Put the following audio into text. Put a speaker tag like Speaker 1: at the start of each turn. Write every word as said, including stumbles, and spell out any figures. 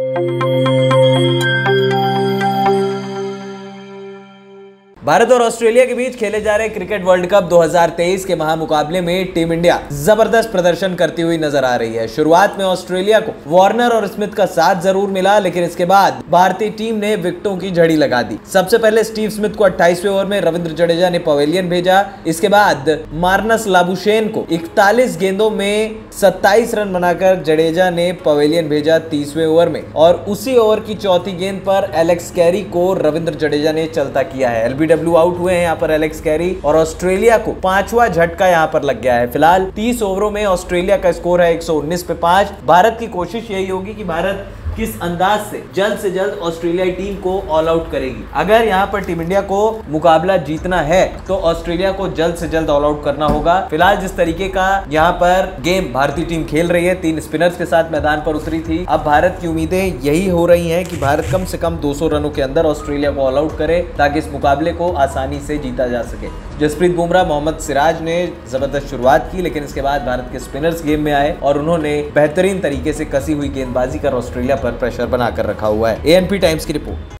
Speaker 1: भारत और ऑस्ट्रेलिया के बीच खेले जा रहे क्रिकेट वर्ल्ड कप दो हज़ार तेईस के महामुकाबले में टीम इंडिया जबरदस्त प्रदर्शन करती हुई नजर आ रही है। शुरुआत में ऑस्ट्रेलिया को वार्नर और स्मिथ का साथ जरूर मिला, लेकिन इसके बाद भारतीय टीम ने विकेटों की झड़ी लगा दी। सबसे पहले स्टीव स्मिथ को अट्ठाईसवें ओवर में रविंद्र जडेजा ने पवेलियन भेजा। इसके बाद मार्नस लाबुशेन को इकतालीस गेंदों में सत्ताईस रन बनाकर जडेजा ने पवेलियन भेजा तीसवें ओवर में, और उसी ओवर की चौथी गेंद पर एलेक्स कैरी को रविंद्र जडेजा ने चलता किया है। एलबीडब्ल्यू आउट हुए हैं यहाँ पर एलेक्स कैरी, और ऑस्ट्रेलिया को पांचवा झटका यहाँ पर लग गया है। फिलहाल तीस ओवरों में ऑस्ट्रेलिया का स्कोर है एक सौ उन्नीस पे पांच। भारत की कोशिश यही होगी कि भारत किस अंदाज से जल्द से जल्द ऑस्ट्रेलियाई टीम को ऑल आउट करेगी। अगर यहाँ पर टीम इंडिया को मुकाबला जीतना है तो ऑस्ट्रेलिया को जल्द से जल्द ऑल आउट करना होगा। फिलहाल जिस तरीके का यहाँ पर गेम भारतीय टीम खेल रही है, तीन स्पिनर्स के साथ मैदान पर उतरी थी, अब भारत की उम्मीदें यही हो रही हैं कि भारत कम से कम दो सौ रनों के अंदर ऑस्ट्रेलिया को ऑल आउट करे ताकि इस मुकाबले को आसानी से जीता जा सके। जसप्रीत बुमराह, मोहम्मद सिराज ने जबरदस्त शुरुआत की, लेकिन इसके बाद भारत के स्पिनर्स गेम में आए और उन्होंने बेहतरीन तरीके से कसी हुई गेंदबाजी कर ऑस्ट्रेलिया पर प्रेशर बनाकर रखा हुआ है। एएनपी टाइम्स की रिपोर्ट।